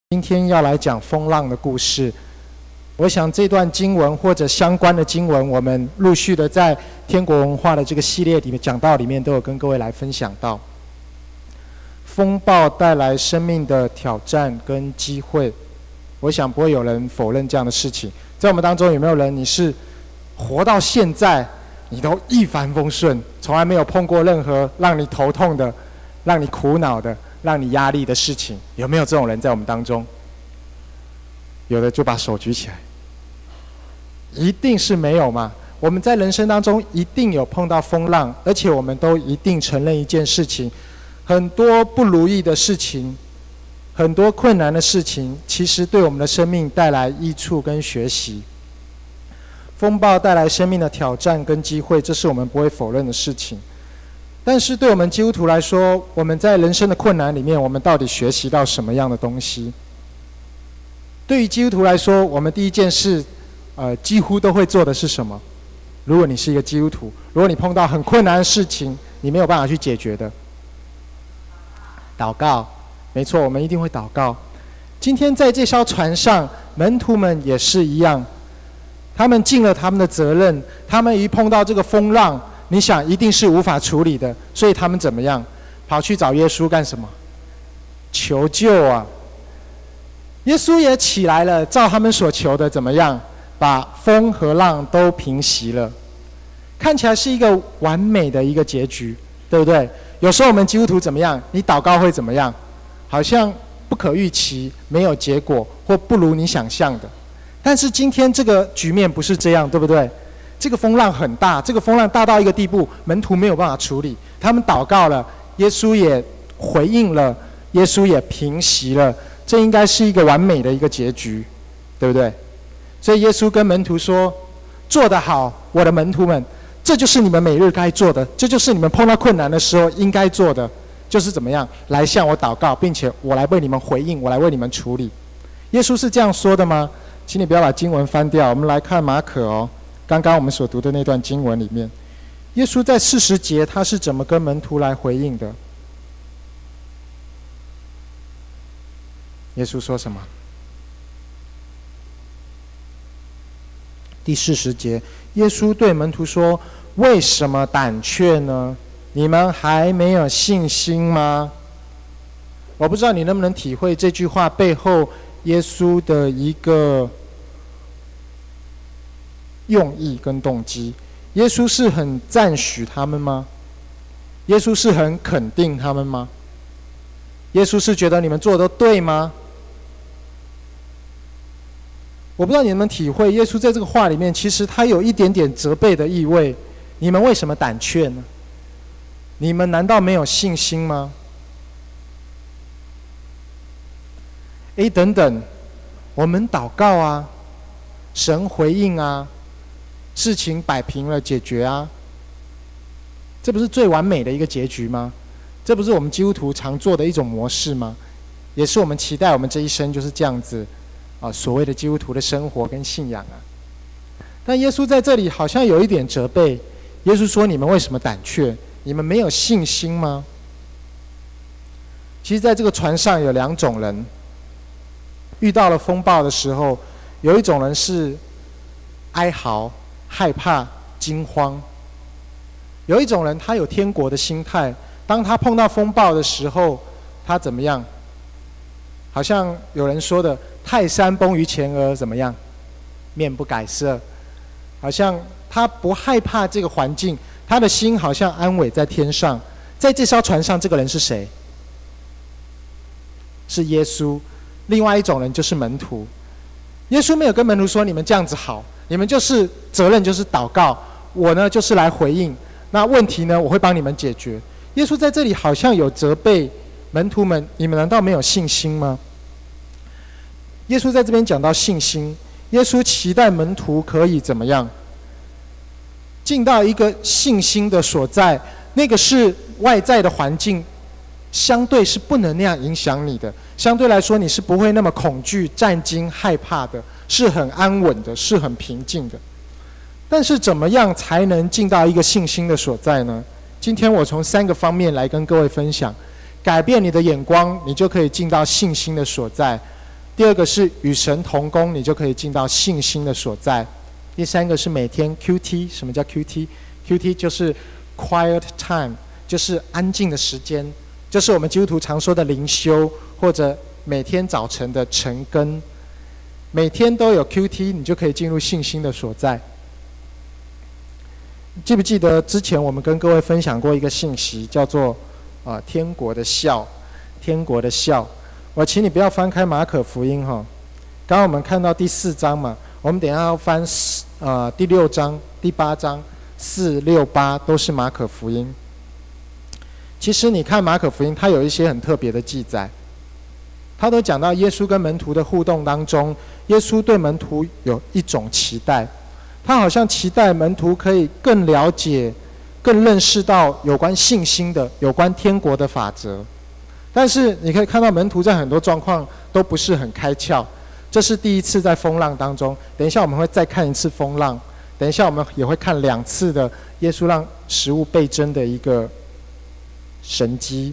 今天要来讲风浪的故事。我想这段经文或者相关的经文，我们陆续的在天国文化的这个系列里面讲道里面都有跟各位来分享到。风暴带来生命的挑战跟机会，我想不会有人否认这样的事情。在我们当中有没有人，你是活到现在你都一帆风顺，从来没有碰过任何让你头痛的、让你苦恼的、让你压力的事情？有没有这种人在我们当中？有的就把手举起来。一定是没有嘛？我们在人生当中一定有碰到风浪，而且我们都一定承认一件事情：很多不如意的事情，很多困难的事情，其实对我们的生命带来益处跟学习。风暴带来生命的挑战跟机会，这是我们不会否认的事情。但是对我们基督徒来说，我们在人生的困难里面，我们到底学习到什么样的东西？对于基督徒来说，我们第一件事几乎都会做的是什么？如果你是一个基督徒，如果你碰到很困难的事情，你没有办法去解决的，祷告。没错，我们一定会祷告。今天在这艘船上，门徒们也是一样，他们尽了他们的责任，他们一碰到这个风浪，你想一定是无法处理的，所以他们怎么样？跑去找耶稣干什么？求救啊！耶稣也起来了，照他们所求的怎么样？把风和浪都平息了，看起来是一个完美的一个结局，对不对？有时候我们基督徒怎么样？你祷告会怎么样？好像不可预期，没有结果，或不如你想象的。但是今天这个局面不是这样，对不对？这个风浪很大，这个风浪大到一个地步，门徒没有办法处理，他们祷告了，耶稣也回应了，耶稣也平息了，这应该是一个完美的一个结局，对不对？所以耶稣跟门徒说：“做得好，我的门徒们，这就是你们每日该做的，这就是你们碰到困难的时候应该做的，就是怎么样来向我祷告，并且我来为你们回应，我来为你们处理。”耶稣是这样说的吗？请你不要把经文翻掉，我们来看马可哦，刚刚我们所读的那段经文里面，耶稣在40节他是怎么跟门徒来回应的？耶稣说什么？第40节，耶稣对门徒说：“为什么胆怯呢？你们还没有信心吗？”我不知道你能不能体会这句话背后耶稣的一个用意跟动机。耶稣是很赞许他们吗？耶稣是很肯定他们吗？耶稣是觉得你们做的都对吗？我不知道你们体会，耶稣在这个话里面，其实他有一点点责备的意味。你们为什么胆怯呢？你们难道没有信心吗？等等，我们祷告啊，神回应啊，事情摆平了，解决啊，这不是最完美的一个结局吗？这不是我们基督徒常做的一种模式吗？也是我们期待我们这一生就是这样子所谓的基督徒的生活跟信仰啊。但耶稣在这里好像有一点责备。耶稣说：“你们为什么胆怯？你们没有信心吗？”其实在这个船上有2种人，遇到了风暴的时候，有一种人是哀嚎、害怕、惊慌；有一种人他有天国的心态，当他碰到风暴的时候，他怎么样？好像有人说的泰山崩于前额，怎么样？面不改色。好像他不害怕这个环境，他的心好像安稳在天上。在这艘船上，这个人是谁？是耶稣。另外一种人就是门徒。耶稣没有跟门徒说：“你们这样子好，你们就是责任就是祷告，我呢就是来回应。那问题呢，我会帮你们解决。”耶稣在这里好像有责备门徒们：“你们难道没有信心吗？”耶稣在这边讲到信心，耶稣期待门徒可以怎么样？进到一个信心的所在，那个是外在的环境，相对是不能那样影响你的。相对来说，你是不会那么恐惧、战惊、害怕的，是很安稳的，是很平静的。但是怎么样才能进到一个信心的所在呢？今天我从3个方面来跟各位分享，改变你的眼光，你就可以进到信心的所在。 第二个是与神同工，你就可以进到信心的所在。第三个是每天 QT。 什么叫 QT？QT 就是 quiet time， 就是安静的时间，就是我们基督徒常说的灵修，或者每天早晨的晨更。每天都有 QT， 你就可以进入信心的所在。记不记得之前我们跟各位分享过一个信息，叫做天国的笑。天国的笑，我请你不要翻开马可福音哈。刚刚我们看到第4章嘛，我们等一下要翻第6章、第8章，4、6、8都是马可福音。其实你看马可福音，它有一些很特别的记载，它都讲到耶稣跟门徒的互动当中，耶稣对门徒有一种期待，他好像期待门徒可以更了解、更认识到有关信心的、有关天国的法则。但是你可以看到门徒在很多状况都不是很开窍，这是第一次在风浪当中。等一下我们会再看一次风浪，等一下我们也会看2次的耶稣让食物倍增的一个神迹。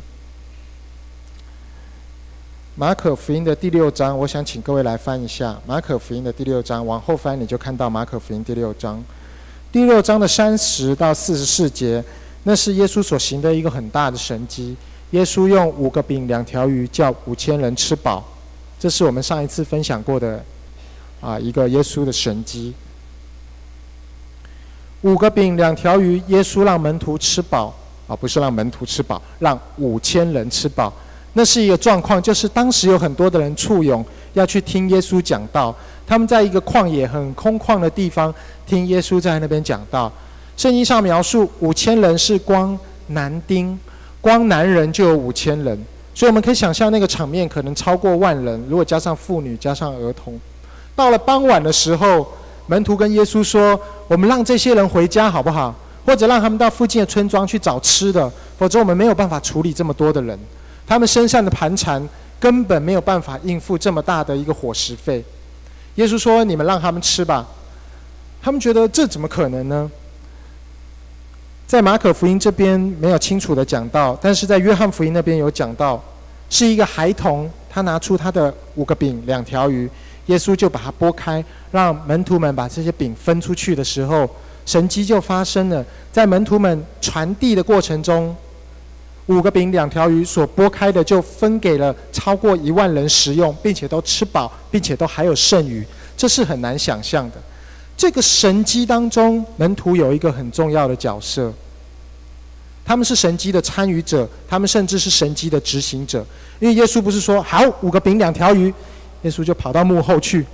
马可福音的第6章，我想请各位来翻一下马可福音的第6章，往后翻你就看到马可福音第6章。第6章的30到44节，那是耶稣所行的一个很大的神迹。耶稣用5个饼2条鱼叫5000人吃饱，这是我们上一次分享过的一个耶稣的神迹。5个饼2条鱼，耶稣让门徒吃饱不是让门徒吃饱，让5000人吃饱。那是一个状况，就是当时有很多的人簇拥要去听耶稣讲道，他们在一个旷野很空旷的地方听耶稣在那边讲道。圣经上描述5000人是光男丁，光男人就有5000人，所以我们可以想象那个场面可能超过10000人，如果加上妇女加上儿童。到了傍晚的时候，门徒跟耶稣说，我们让这些人回家好不好，或者让他们到附近的村庄去找吃的，否则我们没有办法处理这么多的人，他们身上的盘缠根本没有办法应付这么大的一个伙食费。耶稣说，你们让他们吃吧。他们觉得这怎么可能呢？在马可福音这边没有清楚的讲到，但是在约翰福音那边有讲到，是一个孩童，他拿出他的5个饼2条鱼，耶稣就把它拨开，让门徒们把这些饼分出去的时候，神迹就发生了。在门徒们传递的过程中，5个饼2条鱼所拨开的就分给了超过10000人食用，并且都吃饱，并且都还有剩余，这是很难想象的。这个神迹当中，门徒有一个很重要的角色，他们是神迹的参与者，他们甚至是神迹的执行者。因为耶稣不是说好5个饼2条鱼，耶稣就跑到幕后去，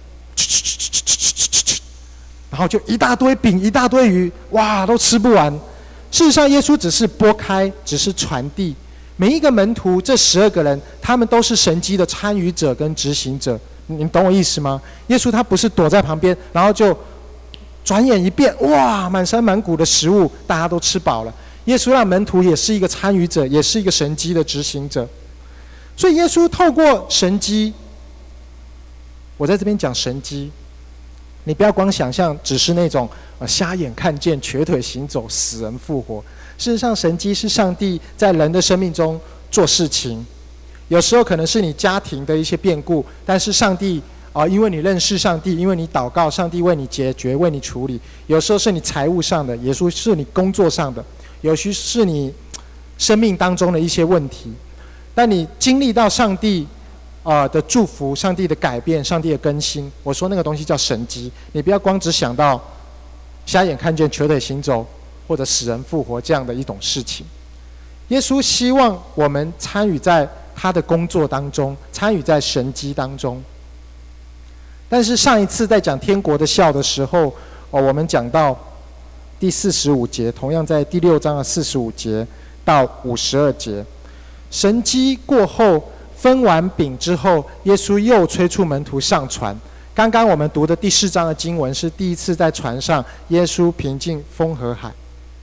然后就一大堆饼一大堆鱼，哇，都吃不完。事实上耶稣只是拨开，只是传递。每一个门徒这12个人，他们都是神迹的参与者跟执行者。你懂我意思吗？耶稣他不是躲在旁边，然后就转眼一变，哇，满山满谷的食物，大家都吃饱了。耶稣让门徒也是一个参与者，也是一个神迹的执行者。所以耶稣透过神迹，我在这边讲神迹，你不要光想象只是那种瞎眼看见、瘸腿行走、死人复活。事实上，神迹是上帝在人的生命中做事情。有时候可能是你家庭的一些变故，但是上帝因为你认识上帝，因为你祷告，上帝为你解决，为你处理。有时候是你财务上的，有时候是你工作上的，有时是你生命当中的一些问题。但你经历到上帝的祝福，上帝的改变，上帝的更新，我说那个东西叫神迹。你不要光只想到瞎眼看见、瘸腿行走或者死人复活这样的一种事情。耶稣希望我们参与在他的工作当中，参与在神迹当中。但是上一次在讲天国的笑的时候，我们讲到第45节，同样在第6章的45节到52节，神迹过后，分完饼之后，耶稣又催促门徒上船。刚刚我们读的第4章的经文是第一次在船上，耶稣平静风和海。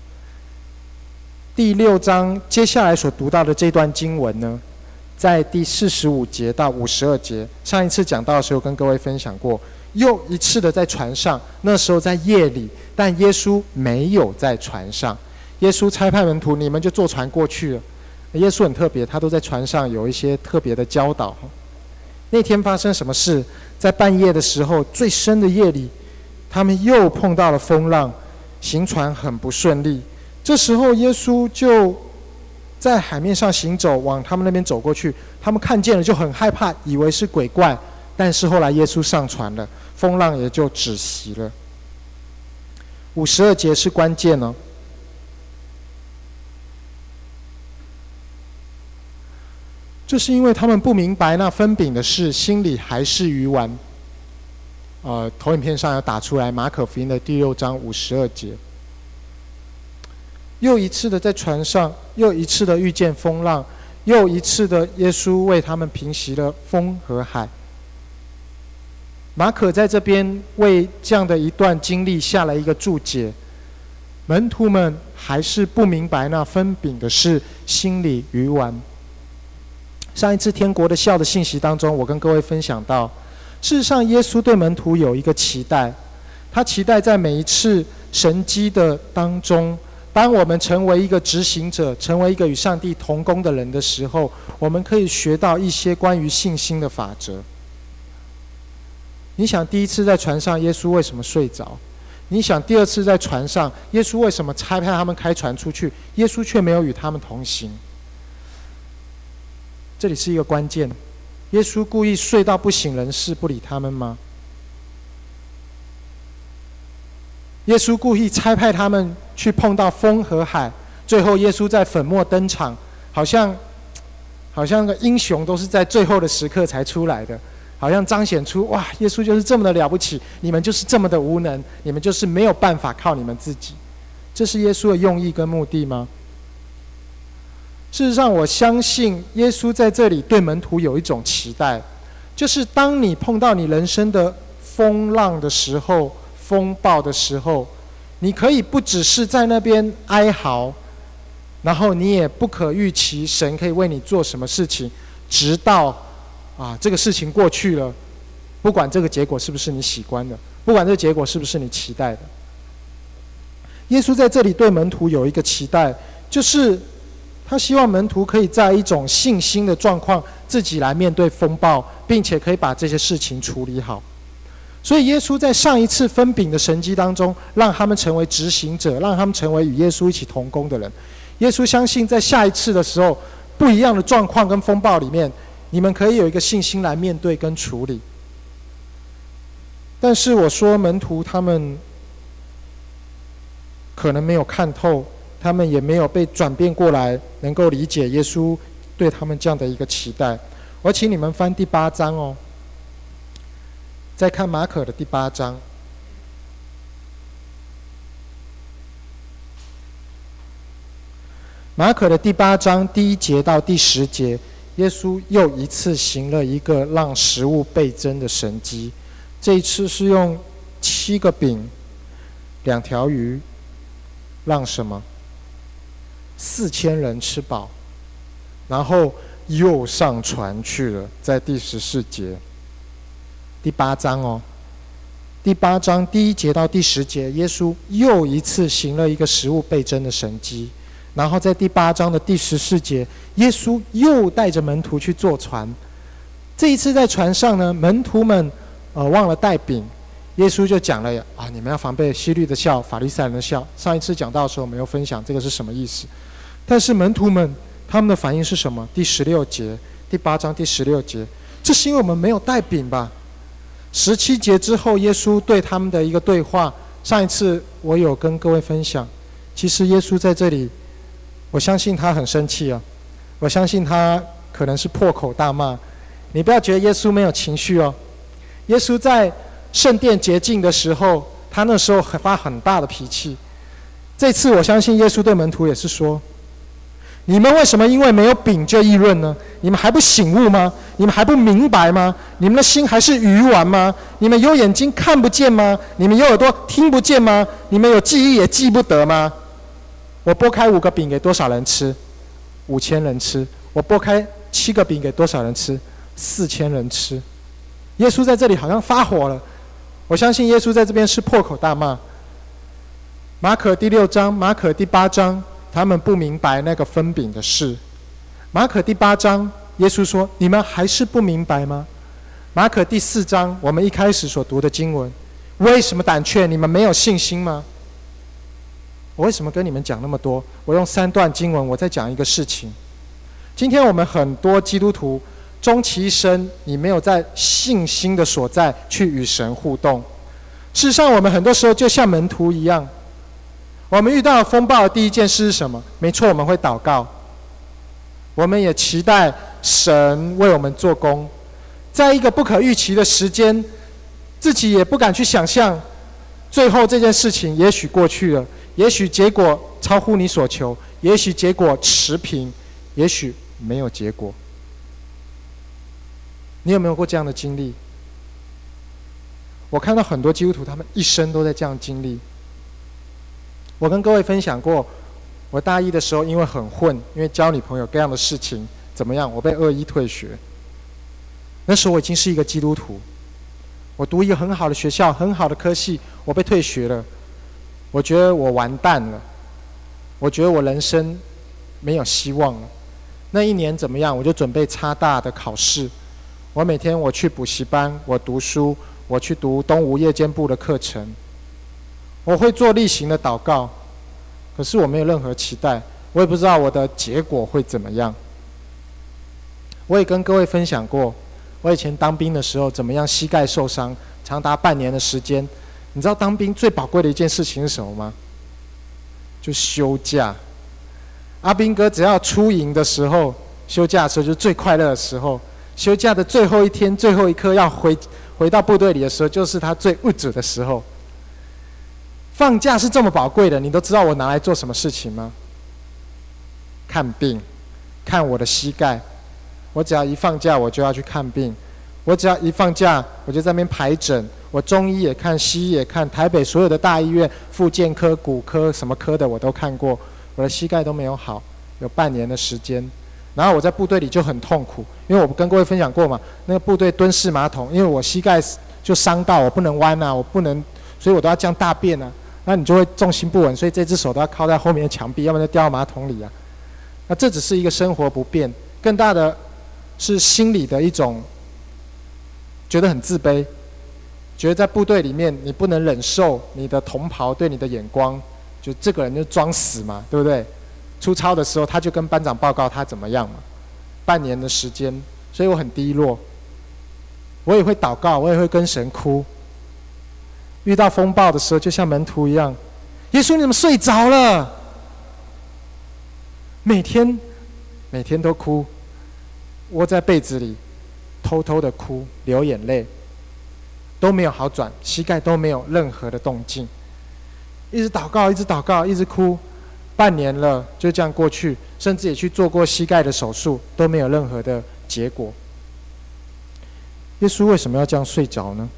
第6章接下来所读到的这段经文呢，在第45节到52节，上一次讲到的时候跟各位分享过，又一次的在船上，那时候在夜里，但耶稣没有在船上。耶稣差派门徒，你们就坐船过去了。耶稣很特别，他都在船上有一些特别的教导。 那天发生什么事？在半夜的时候，最深的夜里，他们又碰到了风浪，行船很不顺利。这时候耶稣就在海面上行走，往他们那边走过去。他们看见了就很害怕，以为是鬼怪。但是后来耶稣上船了，风浪也就止息了。52节是关键哦。这是因为他们不明白那分饼的事，心里还是愚顽。投影片上有打出来，马可福音的第6章52节。又一次的在船上，又一次的遇见风浪，又一次的耶稣为他们平息了风和海。马可在这边为这样的一段经历下了一个注解：门徒们还是不明白那分饼的事，心里愚顽。上一次天国的笑的信息当中，我跟各位分享到，事实上耶稣对门徒有一个期待，他期待在每一次神迹的当中，当我们成为一个执行者，成为一个与上帝同工的人的时候，我们可以学到一些关于信心的法则。你想第一次在船上，耶稣为什么睡着？你想第二次在船上，耶稣为什么差派他们开船出去，耶稣却没有与他们同行？这里是一个关键，耶稣故意睡到不省人事，不理他们吗？耶稣故意差派他们去碰到风和海，最后耶稣在粉墨登场，好像个英雄都是在最后的时刻才出来的，好像彰显出哇，耶稣就是这么的了不起，你们就是这么的无能，你们就是没有办法靠你们自己。这是耶稣的用意跟目的吗？事实上，我相信耶稣在这里对门徒有一种期待，就是当你碰到你人生的风浪的时候、风暴的时候，你可以不只是在那边哀嚎，然后你也不可预期神可以为你做什么事情，直到这个事情过去了，不管这个结果是不是你喜欢的，不管这个结果是不是你期待的。耶稣在这里对门徒有一个期待，就是他希望门徒可以在一种信心的状况，自己来面对风暴，并且可以把这些事情处理好。所以耶稣在上一次分饼的神迹当中，让他们成为执行者，让他们成为与耶稣一起同工的人。耶稣相信在下一次的时候，不一样的状况跟风暴里面，你们可以有一个信心来面对跟处理。但是我说门徒他们可能没有看透，他们也没有被转变过来，能够理解耶稣对他们这样的一个期待。我请你们翻第8章哦，再看马可的第8章。马可的第8章第1节到第10节，耶稣又一次行了一个让食物倍增的神迹。这一次是用7个饼、2条鱼，让什么？4000人吃饱，然后又上船去了。在第14节，第8章哦，第8章第1节到第10节，耶稣又一次行了一个食物倍增的神迹。然后在第8章的第14节，耶稣又带着门徒去坐船。这一次在船上呢，门徒们忘了带饼，耶稣就讲了你们要防备希律的笑、法利赛人的笑。上一次讲到的时候，我们有分享这个是什么意思。但是门徒们他们的反应是什么？第16节，第8章第16节，这是因为我们没有带饼吧？17节之后，耶稣对他们的一个对话，上一次我有跟各位分享。其实耶稣在这里，我相信他很生气啊，我相信他可能是破口大骂。你不要觉得耶稣没有情绪哦，耶稣在圣殿洁净的时候，他那时候发很大的脾气。这次我相信耶稣对门徒也是说，你们为什么因为没有饼就议论呢？你们还不醒悟吗？你们还不明白吗？你们的心还是愚顽吗？你们有眼睛看不见吗？你们有耳朵听不见吗？你们有记忆也记不得吗？我拨开5个饼给多少人吃？5000人吃。我拨开7个饼给多少人吃？4000人吃。耶稣在这里好像发火了，我相信耶稣在这边是破口大骂。马可第6章、马可第8章，他们不明白那个分饼的事。马可第8章，耶稣说：“你们还是不明白吗？ 马可第4章，我们一开始所读的经文，为什么胆怯？你们没有信心吗？我为什么跟你们讲那么多？我用3段经文，我再讲一个事情。今天我们很多基督徒，终其一生，你没有在信心的所在去与神互动。事实上，我们很多时候就像门徒一样，我们遇到风暴的第一件事是什么？没错，我们会祷告，我们也期待神为我们做工。在一个不可预期的时间，自己也不敢去想象，最后这件事情也许过去了，也许结果超乎你所求，也许结果持平，也许没有结果。你有没有过这样的经历？我看到很多基督徒，他们一生都在这样经历。我跟各位分享过，我大一的时候因为很混，因为交女朋友各样的事情怎么样，我被2-1退学。那时候我已经是一个基督徒，我读一个很好的学校，很好的科系，我被退学了。我觉得我完蛋了，我觉得我人生没有希望了。那一年怎么样？我就准备插大的考试。我每天我去补习班，我读书，我去读东吴夜间部的课程。我会做例行的祷告，可是我没有任何期待，我也不知道我的结果会怎么样。我也跟各位分享过，我以前当兵的时候怎么样膝盖受伤，长达半年的时间。你知道当兵最宝贵的一件事情是什么吗？就休假。阿兵哥只要出营的时候，休假的时候就是最快乐的时候。休假的最后一天、最后一刻要回到部队里的时候，就是他最无助的时候。放假是这么宝贵的，你都知道我拿来做什么事情吗？看病，看我的膝盖。我只要一放假，我就要去看病。我只要一放假，我就在那边排诊。我中医也看，西医也看，台北所有的大医院、复健科、骨科什么科的我都看过。我的膝盖都没有好，有半年的时间。然后我在部队里就很痛苦，因为我跟各位分享过嘛，那个部队蹲式马桶，因为我膝盖就伤到，我不能弯啊，我不能，所以我都要这样大便啊。那你就会重心不稳，所以这只手都要靠在后面的墙壁，要不然就掉到马桶里啊。那这只是一个生活不便，更大的是心理的一种觉得很自卑，觉得在部队里面你不能忍受你的同袍对你的眼光，就这个人就装死嘛，对不对？出操的时候他就跟班长报告他怎么样嘛，半年的时间，所以我很低落。我也会祷告，我也会跟神哭。遇到风暴的时候，就像门徒一样，耶稣你怎么睡着了？每天都哭，窝在被子里，偷偷的哭，流眼泪，都没有好转，膝盖都没有任何的动静，一直祷告，一直祷告，一直哭，半年了，就这样过去，甚至也去做过膝盖的手术，都没有任何的结果。耶稣为什么要这样睡着呢？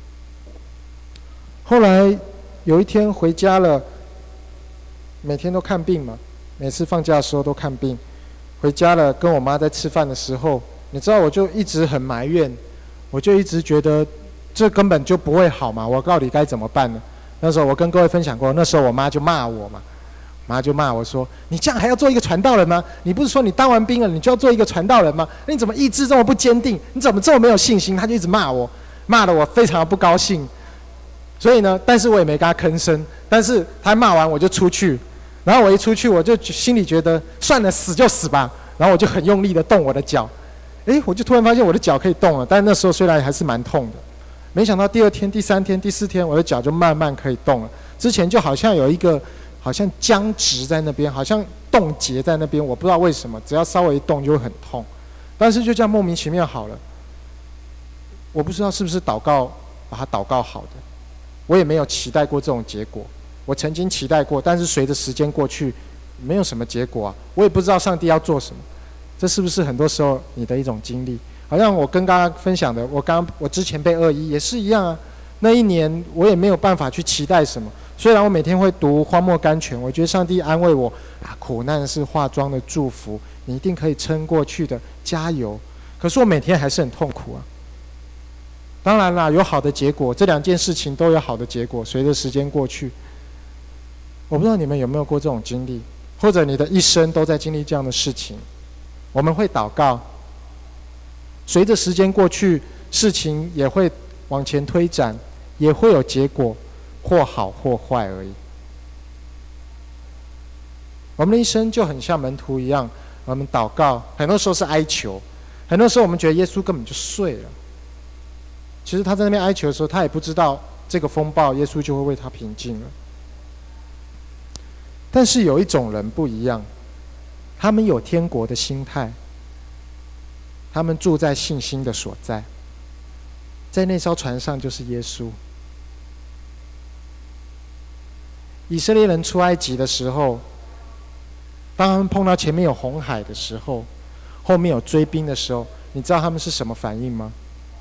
后来有一天回家了，每天都看病嘛，每次放假的时候都看病。回家了，跟我妈在吃饭的时候，你知道我就一直很埋怨，我就一直觉得这根本就不会好嘛，我到底该怎么办呢？那时候我跟各位分享过，那时候我妈就骂我嘛，妈就骂我说：“你这样还要做一个传道人吗？你不是说你当完兵了，你就要做一个传道人吗？你怎么意志这么不坚定？你怎么这么没有信心？”她就一直骂我，骂得我非常的不高兴。所以呢，但是我也没跟她吭声。但是她骂完我就出去，然后我一出去，我就心里觉得算了，死就死吧。然后我就很用力的动我的脚，我就突然发现我的脚可以动了。但那时候虽然还是蛮痛的，没想到第2天、第3天、第4天，我的脚就慢慢可以动了。之前就好像有一个好像僵直在那边，好像冻结在那边，我不知道为什么，只要稍微一动就会很痛。但是就这样莫名其妙好了。我不知道是不是祷告把它祷告好的。我也没有期待过这种结果，我曾经期待过，但是随着时间过去，没有什么结果啊。我也不知道上帝要做什么，这是不是很多时候你的一种经历？好像我刚刚分享的，我之前被2-1也是一样啊。那一年我也没有办法去期待什么，虽然我每天会读荒漠甘泉，我觉得上帝安慰我啊，苦难是化妆的祝福，你一定可以撑过去的，加油。可是我每天还是很痛苦啊。当然啦，有好的结果，这2件事情都有好的结果。随着时间过去，我不知道你们有没有过这种经历，或者你的一生都在经历这样的事情。我们会祷告，随着时间过去， 事情也会往前推展，也会有结果，或好或坏而已。我们的一生就很像门徒一样，我们祷告，很多时候是哀求，很多时候我们觉得耶稣根本就睡了。其实他在那边哀求的时候，他也不知道这个风暴，耶稣就会为他平静了。但是有一种人不一样，他们有天国的心态，他们住在信心的所在，在那艘船上就是耶稣。以色列人出埃及的时候，当他们碰到前面有红海的时候，后面有追兵的时候，你知道他们是什么反应吗？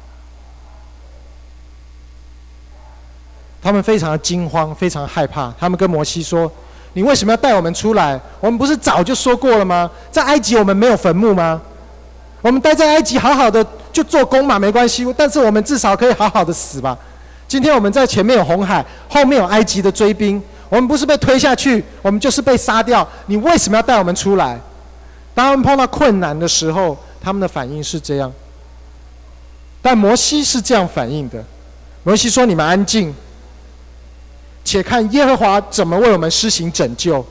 他们非常的惊慌，非常害怕。他们跟摩西说：“你为什么要带我们出来？我们不是早就说过了吗？在埃及我们没有坟墓吗？我们待在埃及好好的就做工嘛，没关系。但是我们至少可以好好的死吧。今天我们在前面有红海，后面有埃及的追兵，我们不是被推下去，我们就是被杀掉。你为什么要带我们出来？”当他们碰到困难的时候，他们的反应是这样。但摩西是这样反应的。摩西说：“你们安静，且看耶和华怎么为我们施行拯救。”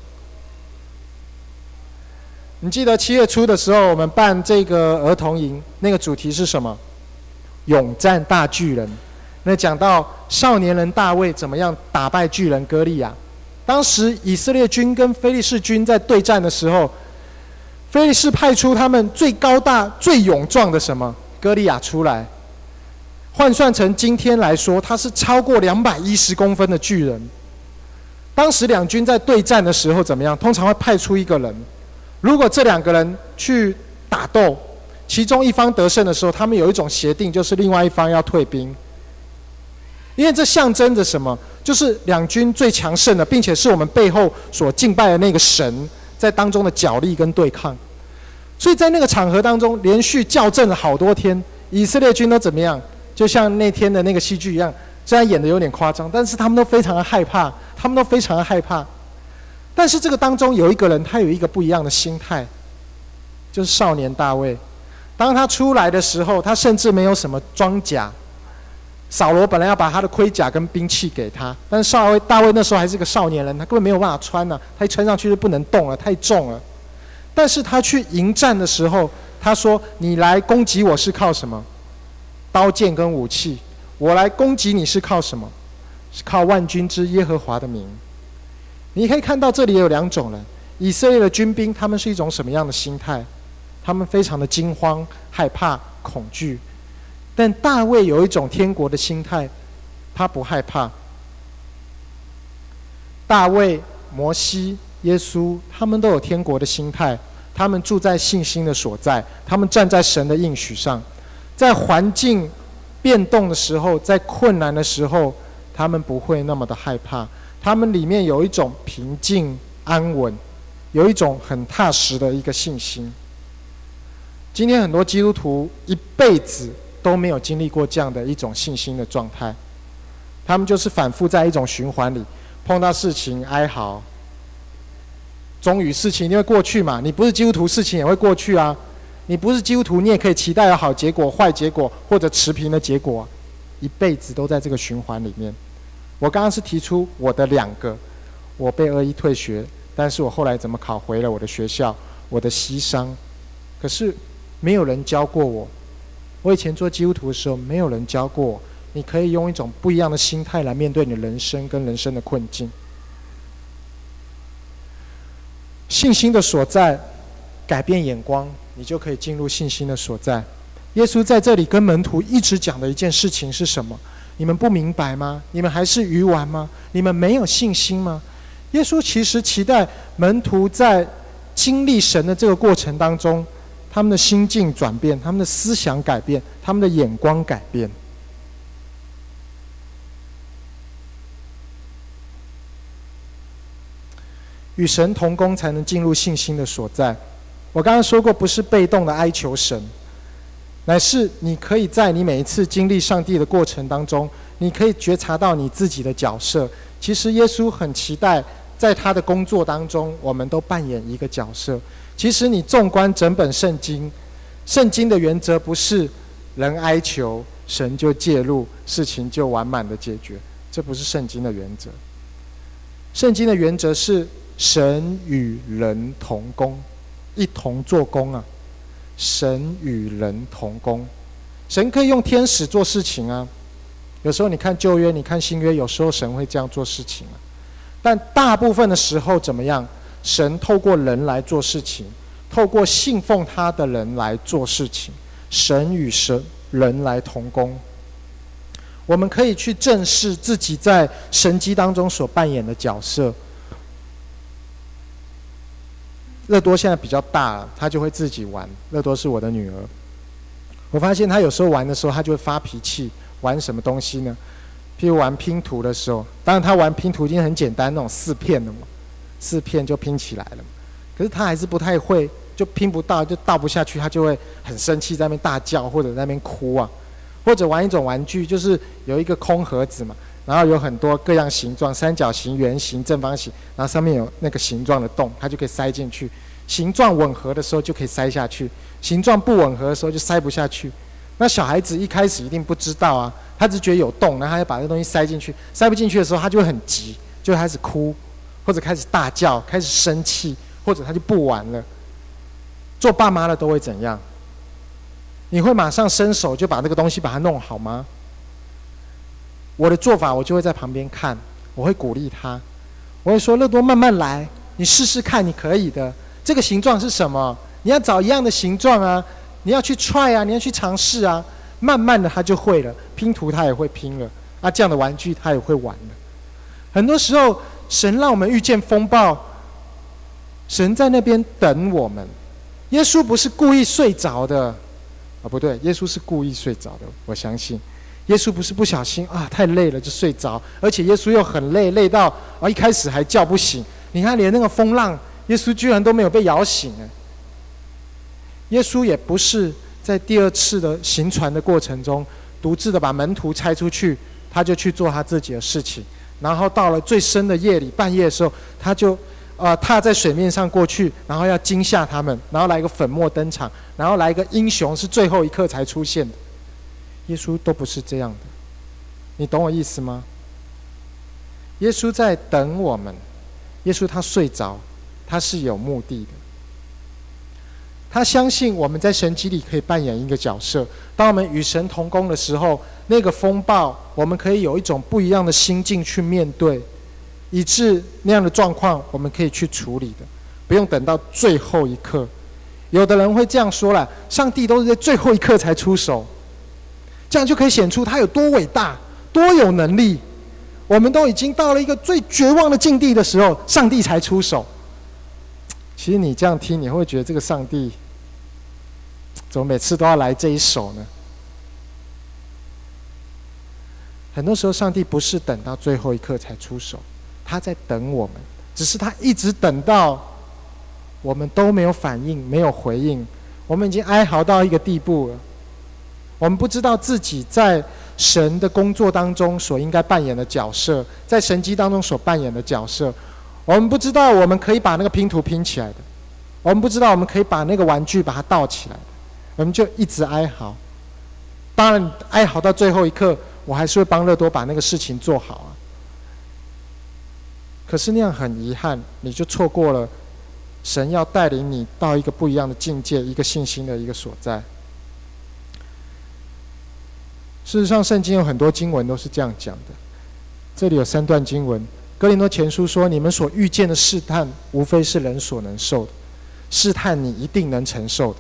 你记得7月初的时候，我们办这个儿童营，那个主题是什么？勇战大巨人。那讲到少年人大卫怎么样打败巨人歌利亚。当时以色列军跟非利士军在对战的时候，非利士派出他们最高大、最勇壮的什么歌利亚出来，换算成今天来说，他是超过210公分的巨人。当时两军在对战的时候怎么样？通常会派出一个人，如果这2个人去打斗，其中一方得胜的时候，他们有一种协定，就是另外一方要退兵。因为这象征着什么？就是两军最强盛的，并且是我们背后所敬拜的那个神在当中的角力跟对抗。所以在那个场合当中，连续校正了好多天，以色列军都怎么样？就像那天的那个戏剧一样，虽然演得有点夸张，但是他们都非常的害怕，他们都非常的害怕。但是这个当中有一个人，他有一个不一样的心态，就是少年大卫。当他出来的时候，他甚至没有什么装甲。扫罗本来要把他的盔甲跟兵器给他，但是大卫那时候还是个少年人，他根本没有办法穿啊，他一穿上去就不能动了，太重了。但是他去迎战的时候，他说：“你来攻击我是靠什么？刀剑跟武器。我来攻击你是靠什么？是靠万军之耶和华的名。”你可以看到这里有2种人，以色列的军兵，他们是一种什么样的心态？他们非常的惊慌、害怕、恐惧。但大卫有一种天国的心态，他不害怕。大卫、摩西、耶稣，他们都有天国的心态，他们住在信心的所在，他们站在神的应许上。在环境变动的时候，在困难的时候，他们不会那么的害怕，他们里面有一种平静安稳，有一种很踏实的一个信心。今天很多基督徒一辈子都没有经历过这样的一种信心的状态，他们就是反复在一种循环里，碰到事情哀嚎，终于事情一定会过去嘛，你不是基督徒，事情也会过去啊。你不是基督徒，你也可以期待有好结果、坏结果或者持平的结果啊。一辈子都在这个循环里面。我刚刚是提出我的2个，我被21退学，但是我后来怎么考回了我的学校，我的牺牲，可是没有人教过我。我以前做基督徒的时候，没有人教过我，你可以用一种不一样的心态来面对你的人生跟人生的困境。信心的所在，改变眼光，你就可以进入信心的所在。耶稣在这里跟门徒一直讲的一件事情是什么？你们不明白吗？你们还是愚顽吗？你们没有信心吗？耶稣其实期待门徒在经历神的这个过程当中，他们的心境转变，他们的思想改变，他们的眼光改变。与神同工才能进入信心的所在。我刚刚说过，不是被动的哀求神，乃是你可以在你每一次经历上帝的过程当中，你可以觉察到你自己的角色。其实耶稣很期待在他的工作当中，我们都扮演一个角色。其实你纵观整本圣经，圣经的原则不是人哀求，神就介入，事情就完满的解决。这不是圣经的原则。圣经的原则是神与人同工，一同做工啊。神与人同工，神可以用天使做事情啊。有时候你看旧约，你看新约，有时候神会这样做事情啊。但大部分的时候怎么样？神透过人来做事情，透过信奉他的人来做事情。神与人来同工。我们可以去正视自己在神迹当中所扮演的角色。乐多现在比较大了，他就会自己玩。乐多是我的女儿，我发现他有时候玩的时候，他就会发脾气。玩什么东西呢？譬如玩拼图的时候，当然他玩拼图已经很简单，那种4片的嘛，4片就拼起来了嘛。可是他还是不太会，就拼不到，就倒不下去，他就会很生气，在那边大叫或者在那边哭啊。或者玩一种玩具，就是有一个空盒子嘛，然后有很多各样形状，三角形、圆形、正方形，然后上面有那个形状的洞，它就可以塞进去。形状吻合的时候就可以塞下去，形状不吻合的时候就塞不下去。那小孩子一开始一定不知道啊，他只觉得有洞，然后他就把这个东西塞进去，塞不进去的时候他就会很急，就开始哭，或者开始大叫，开始生气，或者他就不玩了。做爸妈的都会怎样？你会马上伸手就把这个东西把它弄好吗？我的做法，我就会在旁边看，我会鼓励他，我会说：乐多，慢慢来，你试试看，你可以的。这个形状是什么？你要找一样的形状啊，你要去 try 啊，你要去尝试啊。慢慢的他就会了，拼图他也会拼了，啊，这样的玩具他也会玩了。很多时候，神让我们遇见风暴，神在那边等我们。耶稣不是故意睡着的。不对，耶稣是故意睡着的，我相信。耶稣不是不小心啊，太累了就睡着，而且耶稣又很累，累到一开始还叫不醒。你看，连那个风浪，耶稣居然都没有被摇醒。耶稣也不是在第2次的行船的过程中，独自的把门徒拆出去，他就去做他自己的事情。然后到了最深的夜里，半夜的时候，他就踏在水面上过去，然后要惊吓他们，然后来一个粉墨登场，然后来一个英雄是最后一刻才出现的。耶稣都不是这样的，你懂我意思吗？耶稣在等我们，耶稣他睡着，他是有目的的。他相信我们在神迹里可以扮演一个角色。当我们与神同工的时候，那个风暴，我们可以有一种不一样的心境去面对。以致那样的状况，我们可以去处理的，不用等到最后一刻。有的人会这样说了：上帝都是在最后一刻才出手，这样就可以显出他有多伟大、多有能力。我们都已经到了一个最绝望的境地的时候，上帝才出手。其实你这样听，你会觉得这个上帝怎么每次都要来这一手呢？很多时候，上帝不是等到最后一刻才出手。他在等我们，只是他一直等到我们都没有反应、没有回应，我们已经哀嚎到一个地步了。我们不知道自己在神的工作当中所应该扮演的角色，在神迹当中所扮演的角色。我们不知道我们可以把那个拼图拼起来的，我们不知道我们可以把那个玩具把它倒起来的，我们就一直哀嚎。当然，哀嚎到最后一刻，我还是会帮乐多把那个事情做好啊。可是那样很遗憾，你就错过了神要带领你到一个不一样的境界，一个信心的一个所在。事实上，圣经有很多经文都是这样讲的。这里有3段经文。哥林多前书说：你们所遇见的试探，无非是人所能受的，试探你一定能承受的。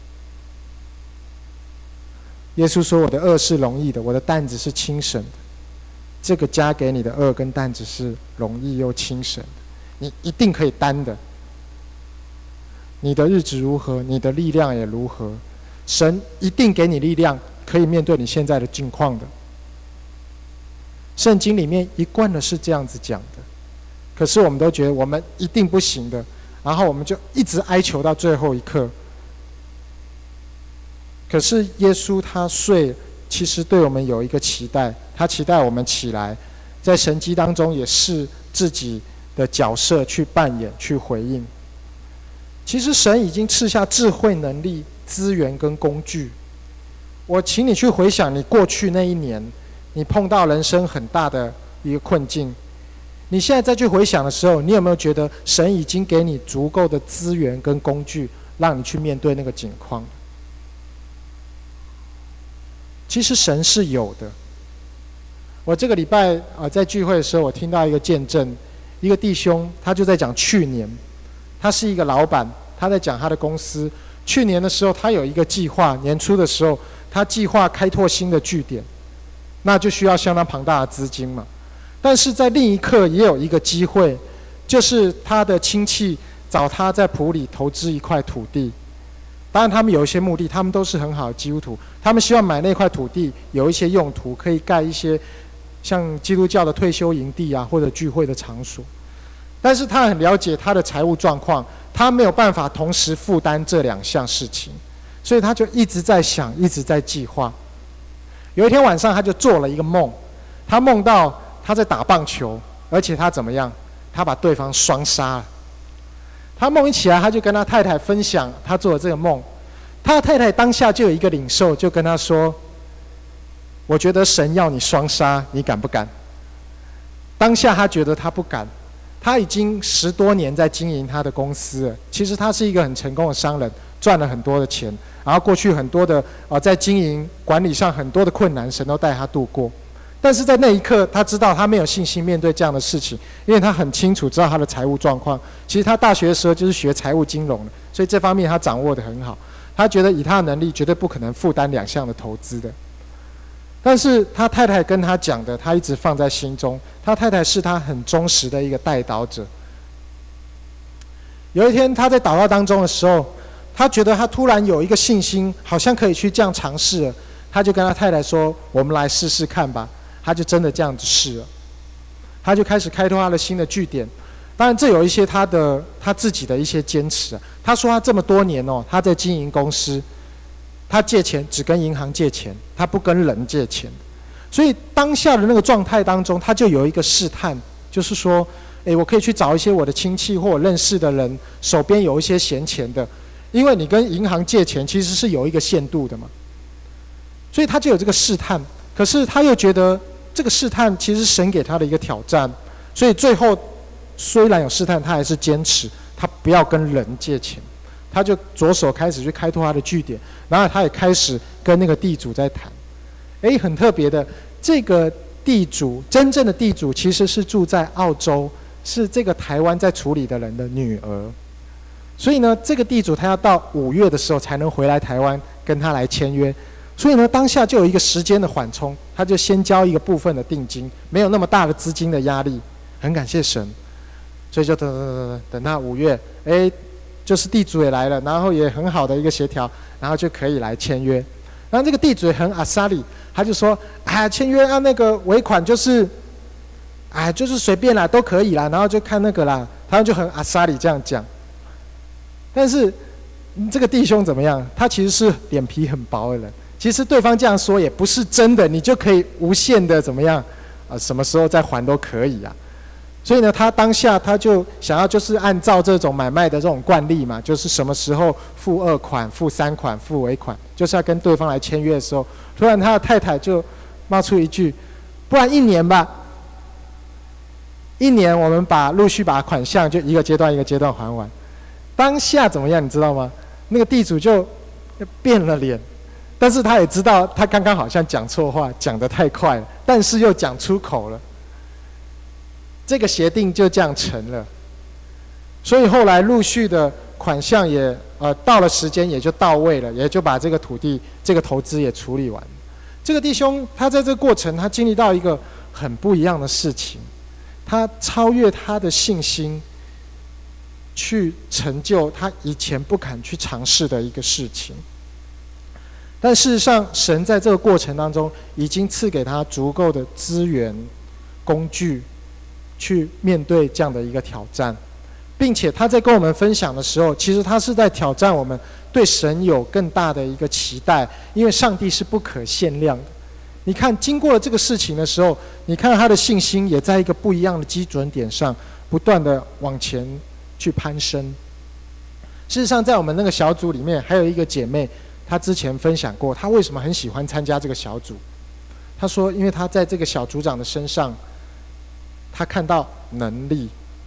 耶稣说：我的轭是容易的，我的担子是轻省的。这个加给你的轭跟担子是容易又轻省的，你一定可以担的。你的日子如何，你的力量也如何。神一定给你力量，可以面对你现在的境况的。圣经里面一贯的是这样子讲的，可是我们都觉得我们一定不行的，然后我们就一直哀求到最后一刻。可是耶稣他睡，其实对我们有一个期待，他期待我们起来，在神迹当中也是自己的角色去扮演、去回应。其实神已经赐下智慧、能力、资源跟工具， 我请你去回想你过去那一年，你碰到人生很大的一个困境。你现在再去回想的时候，你有没有觉得神已经给你足够的资源跟工具，让你去面对那个境况？其实神是有的。我这个礼拜在聚会的时候，我听到一个见证，一个弟兄他就在讲去年，他是一个老板，他在讲他的公司。去年的时候，他有一个计划，年初的时候，他计划开拓新的据点，那就需要相当庞大的资金嘛。但是在另一刻也有一个机会，就是他的亲戚找他在埔里投资一块土地。当然他们有一些目的，他们都是很好的基督徒，他们希望买那块土地有一些用途，可以盖一些像基督教的退休营地啊，或者聚会的场所。但是他很了解他的财务状况，他没有办法同时负担这2项事情，所以他就一直在想，一直在计划。有一天晚上，他就做了一个梦，他梦到他在打棒球，而且他怎么样？他把对方双杀了。他梦一起来，他就跟他太太分享他做的这个梦。他的太太当下就有一个领受，就跟他说：“我觉得神要你双杀，你敢不敢？”当下他觉得他不敢。他已经10多年在经营他的公司了。其实他是一个很成功的商人，赚了很多的钱。然后过去很多的在经营管理上很多的困难，神都带他度过。但是在那一刻，他知道他没有信心面对这样的事情，因为他很清楚知道他的财务状况。其实他大学的时候就是学财务金融的，所以这方面他掌握得很好。他觉得以他的能力，绝对不可能负担2项的投资的。但是他太太跟他讲的，他一直放在心中。他太太是他很忠实的一个代祷者。有一天他在祷告当中的时候，他觉得他突然有一个信心，好像可以去这样尝试了。他就跟他太太说：“我们来试试看吧。”他就真的这样子试了。他就开始开拓他的新的据点。当然，这有一些他自己的一些坚持。他说他这么多年他在经营公司，他借钱只跟银行借钱，他不跟人借钱。所以当下的那个状态当中，他就有一个试探，就是说，我可以去找一些我的亲戚或我认识的人，手边有一些闲钱的，因为你跟银行借钱其实是有一个限度的嘛。所以他就有这个试探，可是他又觉得这个试探其实是神给他的一个挑战，所以最后虽然有试探，他还是坚持他不要跟人借钱，他就着手开始去开拓他的据点，然后他也开始跟那个地主在谈。很特别的，这个地主真正的地主其实是住在澳洲，是这个台湾在处理的人的女儿。所以呢，这个地主他要到5月的时候才能回来台湾跟他来签约。所以呢，当下就有一个时间的缓冲，他就先交一个部分的定金，没有那么大的资金的压力，很感谢神。所以就等到5月，就是地主也来了，然后也很好的一个协调，然后就可以来签约。然后这个地主也很阿萨里，他就说：“签约按那个尾款就是，就是随便啦，都可以啦，然后就看那个啦。”他就很阿萨里这样讲。但是这个弟兄怎么样？他其实是脸皮很薄的人。其实对方这样说也不是真的，你就可以无限的怎么样什么时候再还都可以啊。所以呢，他当下他就想要就是按照这种买卖的这种惯例嘛，就是什么时候付2款、付3款、付尾款，就是要跟对方来签约的时候，突然他的太太就冒出一句：“不然1年吧，1年我们陆续把款项就一个阶段一个阶段还完。”当下怎么样？你知道吗？那个地主就变了脸。但是他也知道，他刚刚好像讲错话，讲得太快了，但是又讲出口了。这个协定就这样成了。所以后来陆续的款项也到了时间也就到位了，也就把这个土地这个投资也处理完。这个弟兄他在这个过程，他经历到一个很不一样的事情，他超越他的信心，去成就他以前不敢去尝试的一个事情。但事实上，神在这个过程当中已经赐给他足够的资源、工具，去面对这样的一个挑战，并且他在跟我们分享的时候，其实他是在挑战我们对神有更大的一个期待，因为上帝是不可限量的。你看，经过了这个事情的时候，你看他的信心也在一个不一样的基准点上，不断的往前去攀升。事实上，在我们那个小组里面，还有一个姐妹。 他之前分享过，他为什么很喜欢参加这个小组。他说，因为他在这个小组长的身上，他看到能力。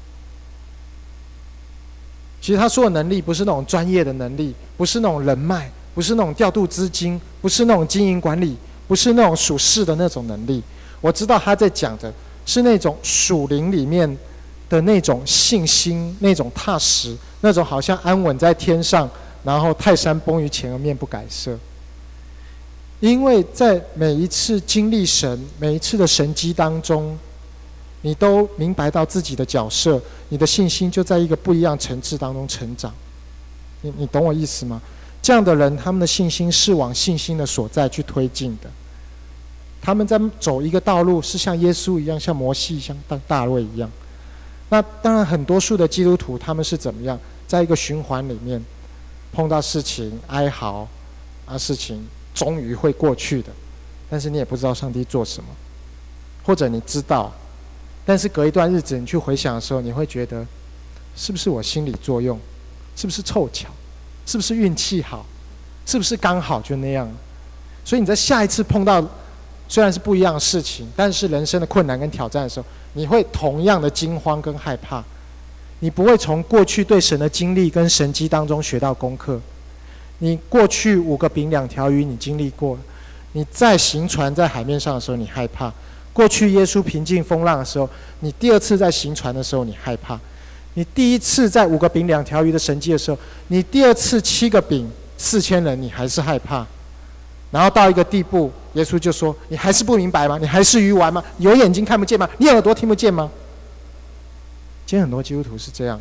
其实他说的能力不是那种专业的能力，不是那种人脉，不是那种调度资金，不是那种经营管理，不是那种属世的那种能力。我知道他在讲的是那种属灵里面的那种信心，那种踏实，那种好像安稳在天上，然后泰山崩于前而面不改色。因为在每一次经历神，每一次的神迹当中，你都明白到自己的角色，你的信心就在一个不一样层次当中成长。你懂我意思吗？这样的人，他们的信心是往信心的所在去推进的。他们在走一个道路，是像耶稣一样，像摩西，像大卫一样。那当然，很多数的基督徒他们是怎么样？在一个循环里面，碰到事情哀嚎，事情终于会过去的，但是你也不知道上帝做什么，或者你知道，但是隔一段日子你去回想的时候，你会觉得，是不是我心理作用？是不是凑巧？是不是运气好？是不是刚好就那样？所以你在下一次碰到虽然是不一样的事情，但是人生的困难跟挑战的时候，你会同样的惊慌跟害怕。你不会从过去对神的经历跟神迹当中学到功课。你过去5个饼2条鱼你经历过，你在行船在海面上的时候你害怕，过去耶稣平静风浪的时候，你第2次在行船的时候你害怕，你第1次在5个饼2条鱼的神迹的时候，你第2次7个饼4000人你还是害怕。然后到一个地步，耶稣就说，你还是不明白吗？你还是鱼丸吗？有眼睛看不见吗？你有耳朵听不见吗？今天很多基督徒是这样。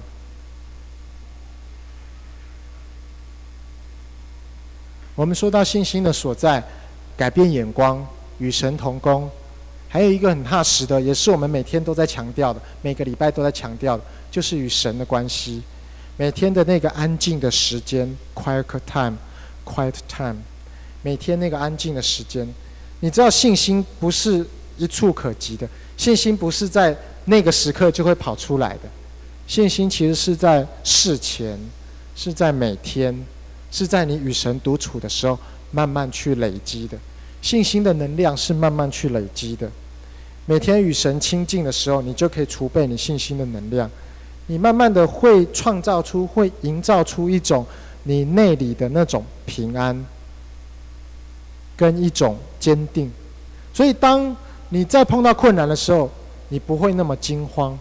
我们说到信心的所在，改变眼光，与神同工，还有一个很踏实的，也是我们每天都在强调的，每个礼拜都在强调的，就是与神的关系。每天的那个安静的时间 ，quiet time，每天那个安静的时间，你知道信心不是一触可及的，信心不是在那个时刻就会跑出来的，信心其实是在事前，是在每天，是在你与神独处的时候慢慢去累积的。信心的能量是慢慢去累积的。每天与神亲近的时候，你就可以储备你信心的能量。你慢慢的会创造出，会营造出一种你内里的那种平安，跟一种坚定。所以当你在碰到困难的时候，你不会那么惊慌。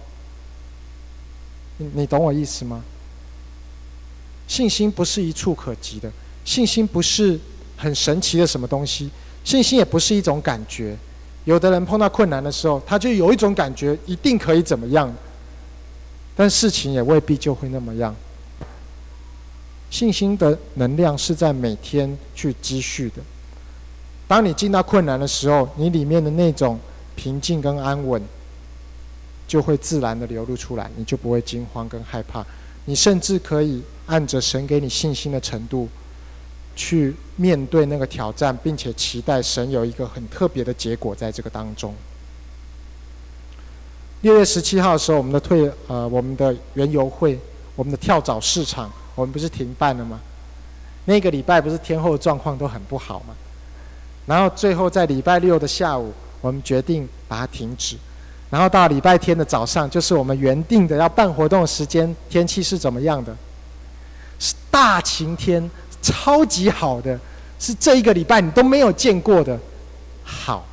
你懂我意思吗？信心不是一触可及的，信心不是很神奇的什么东西，信心也不是一种感觉。有的人碰到困难的时候，他就有一种感觉，一定可以怎么样，但事情也未必就会那么样。信心的能量是在每天去积蓄的。当你进到困难的时候，你里面的那种平静跟安稳就会自然的流露出来，你就不会惊慌跟害怕。你甚至可以按着神给你信心的程度去面对那个挑战，并且期待神有一个很特别的结果在这个当中。6月17号的时候，我们的园游会，我们的跳蚤市场，我们不是停办了吗？那个礼拜不是天候状况都很不好吗？然后最后在礼拜6的下午，我们决定把它停止。然后到礼拜天的早上，就是我们原定的要办活动的时间，天气是怎么样的？是大晴天，超级好的，是这一个礼拜你都没有见过的好。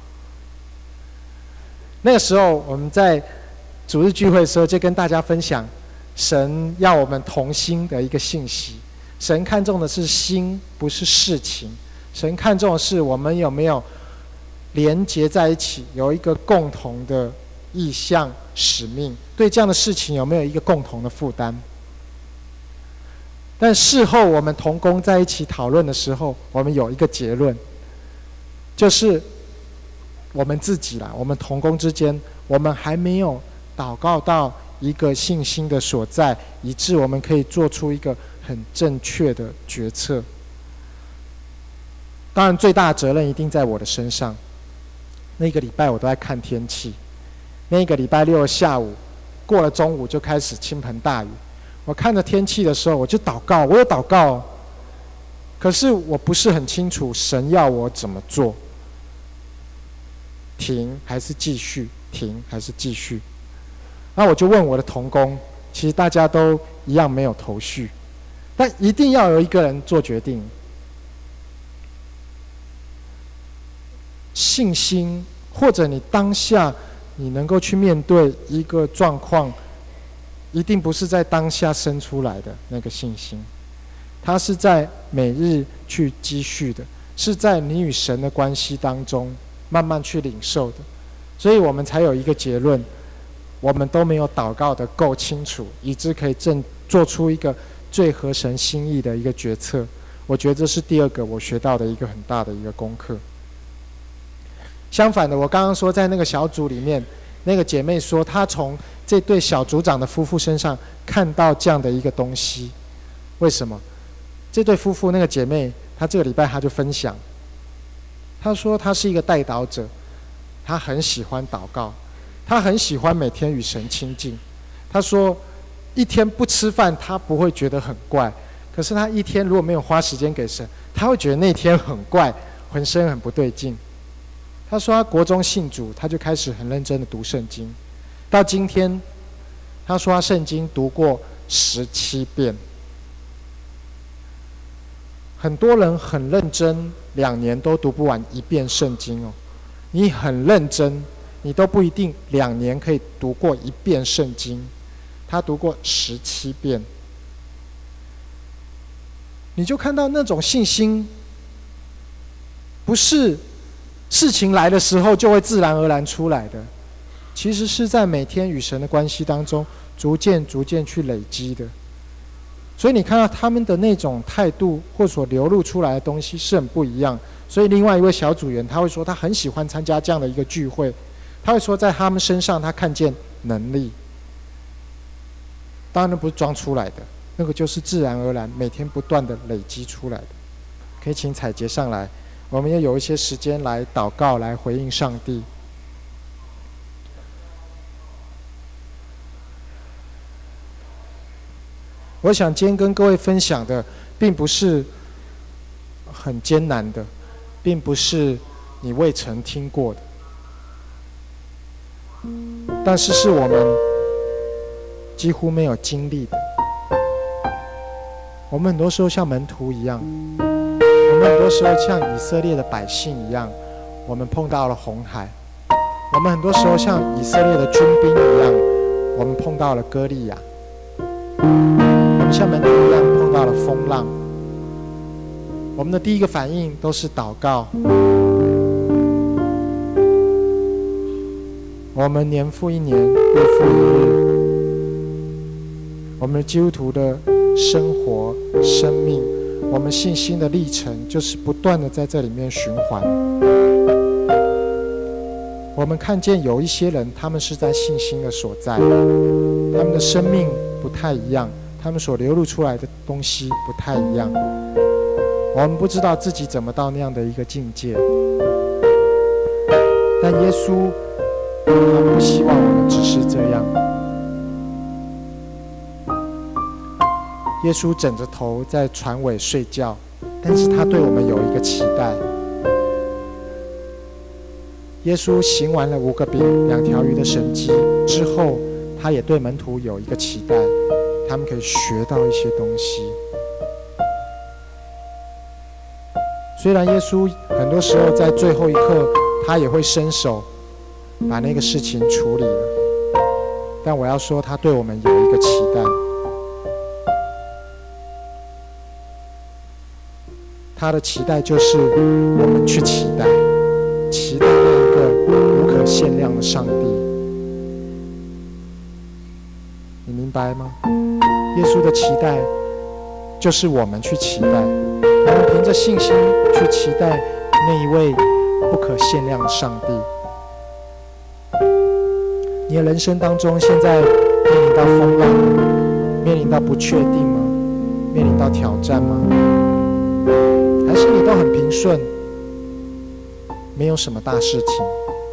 那个时候我们在主日聚会的时候，就跟大家分享神要我们同心的一个信息。神看重的是心，不是事情。神看重的是我们有没有连结在一起，有一个共同的意向使命，对这样的事情有没有一个共同的负担。但事后我们同工在一起讨论的时候，我们有一个结论，就是我们自己啦，我们同工之间，我们还没有祷告到一个信心的所在，以致我们可以做出一个很正确的决策。当然最大的责任一定在我的身上。那个礼拜我都在看天气，那个礼拜6的下午过了中午就开始倾盆大雨。我看着天气的时候，我就祷告，我有祷告可是我不是很清楚神要我怎么做，停还是继续，停还是继续。那我就问我的同工，其实大家都一样没有头绪，但一定要有一个人做决定。信心，或者你当下你能够去面对一个状况，一定不是在当下生出来的那个信心，它是在每日去积蓄的，是在你与神的关系当中慢慢去领受的。所以我们才有一个结论，我们都没有祷告的够清楚，以致可以做出一个最合神心意的一个决策。我觉得这是第二个我学到的一个很大的一个功课。相反的，我刚刚说在那个小组里面，那个姐妹说她从这对小组长的夫妇身上看到这样的一个东西。为什么？这对夫妇那个姐妹，她这个礼拜她就分享，她说她是一个代祷者，她很喜欢祷告，她很喜欢每天与神亲近。她说一天不吃饭她不会觉得很怪，可是她一天如果没有花时间给神，她会觉得那天很怪，浑身很不对劲。他说他国中信主，他就开始很认真的读圣经，到今天他说他圣经读过17遍。很多人很认真，2年都读不完1遍圣经哦。你很认真，你都不一定2年可以读过1遍圣经，他读过17遍。你就看到那种信心，不是事情来的时候就会自然而然出来的，其实是在每天与神的关系当中逐渐去累积的。所以你看到他们的那种态度或所流露出来的东西是很不一样。所以另外一位小组员他会说他很喜欢参加这样的一个聚会，他会说在他们身上他看见能力，当然不是装出来的，那个就是自然而然每天不断的累积出来的。可以请彩杰上来，我们也有一些时间来祷告，来回应上帝。我想今天跟各位分享的，并不是很艰难的，并不是你未曾听过的，但是是我们几乎没有经历的。我们很多时候像门徒一样，我们很多时候像以色列的百姓一样，我们碰到了红海；我们很多时候像以色列的军兵一样，我们碰到了歌利亚；我们像门徒一样碰到了风浪。我们的第一个反应都是祷告。我们年复一年，日复一日，我们基督徒的生活、生命，我们信心的历程，就是不断的在这里面循环。我们看见有一些人，他们是在信心的所在，他们的生命不太一样，他们所流露出来的东西不太一样。我们不知道自己怎么到那样的一个境界，但耶稣他不希望我们只是这样。耶稣枕着头在船尾睡觉，但是他对我们有一个期待。耶稣行完了5个饼2条鱼的神迹之后，他也对门徒有一个期待，他们可以学到一些东西。虽然耶稣很多时候在最后一刻他也会伸手把那个事情处理了，但我要说他对我们有一个期待。他的期待就是我们去期待那一个无可限量的上帝。你明白吗？耶稣的期待就是我们去期待，我们凭着信心去期待那一位不可限量的上帝。你的人生当中现在面临到风浪，面临到不确定吗？面临到挑战吗？还是你都很平顺，没有什么大事情，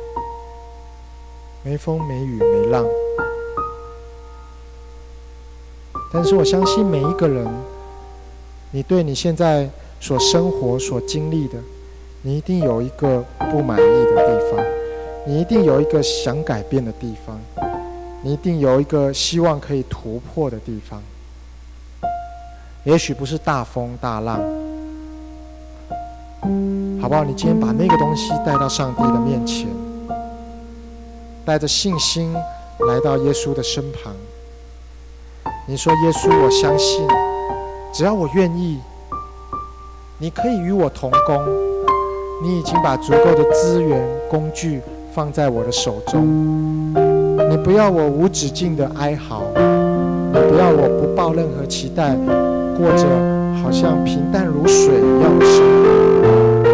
没风没雨没浪？但是我相信每一个人，你对你现在所生活、所经历的，你一定有一个不满意的地方，你一定有一个想改变的地方，你一定有一个希望可以突破的地方。也许不是大风大浪，好不好？你今天把那个东西带到上帝的面前，带着信心来到耶稣的身旁。你说：耶稣，我相信，只要我愿意，你可以与我同工。你已经把足够的资源、工具放在我的手中。你不要我无止境的哀嚎，你不要我不抱任何期待，过着好像平淡如水一样的生活。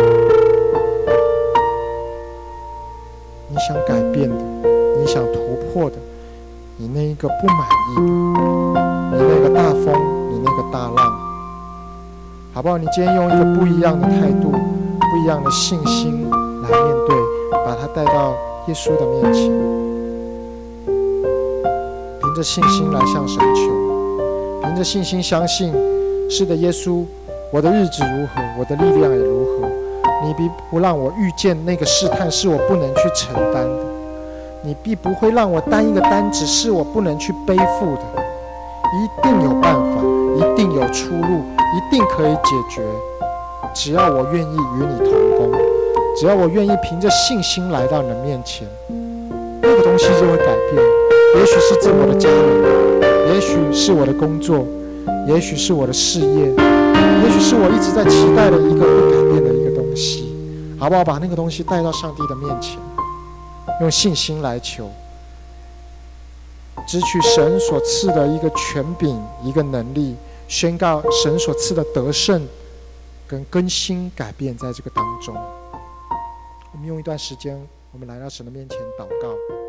你想改变的，你想突破的，你那一个不满意的，你那个大风，你那个大浪，好不好？你今天用一个不一样的态度、不一样的信心来面对，把它带到耶稣的面前，凭着信心来向神求，凭着信心相信，是的，耶稣，我的日子如何，我的力量也如何。你必不让我遇见那个试探是我不能去承担的，你必不会让我担一个担子是我不能去背负的。一定有办法，一定有出路，一定可以解决。只要我愿意与你同工，只要我愿意凭着信心来到你的面前，那个东西就会改变。也许是我的家人，也许是我的工作，也许是我的事业，也许是我一直在期待的一个不改变的一个东西，好不好？把那个东西带到上帝的面前，用信心来求，支取神所赐的一个权柄、一个能力，宣告神所赐的得胜跟更新改变在这个当中。我们用一段时间，我们来到神的面前祷告。